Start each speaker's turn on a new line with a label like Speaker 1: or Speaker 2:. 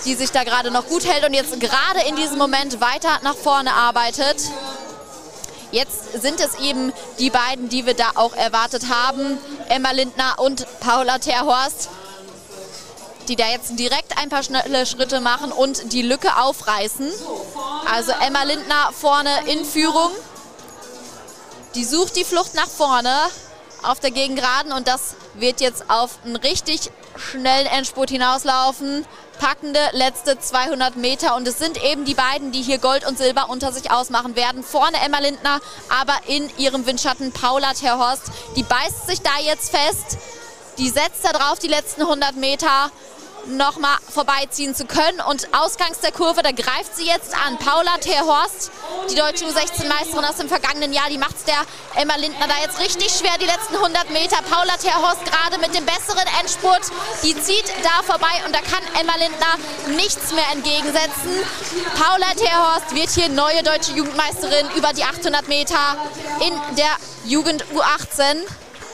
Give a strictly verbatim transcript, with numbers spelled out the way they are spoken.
Speaker 1: die sich da gerade noch gut hält und jetzt gerade in diesem Moment weiter nach vorne arbeitet. Jetzt sind es eben die beiden, die wir da auch erwartet haben, Emma Lindner und Paula Terhorst, die da jetzt direkt ein paar schnelle Schritte machen und die Lücke aufreißen. Also Emma Lindner vorne in Führung. Die sucht die Flucht nach vorne auf der Gegengeraden und das wird jetzt auf einen richtig schnellen Endspurt hinauslaufen. Packende letzte zweihundert Meter und es sind eben die beiden, die hier Gold und Silber unter sich ausmachen werden. Vorne Emma Lindner, aber in ihrem Windschatten Paula Terhorst. Die beißt sich da jetzt fest, die setzt da drauf die letzten hundert Meter nochmal vorbeiziehen zu können und ausgangs der Kurve, da greift sie jetzt an. Paula Terhorst, die deutsche U sechzehn Meisterin aus dem vergangenen Jahr, die macht es der Emma Lindner da jetzt richtig schwer, die letzten hundert Meter. Paula Terhorst gerade mit dem besseren Endspurt, die zieht da vorbei und da kann Emma Lindner nichts mehr entgegensetzen. Paula Terhorst wird hier neue deutsche Jugendmeisterin über die achthundert Meter in der Jugend U achtzehn.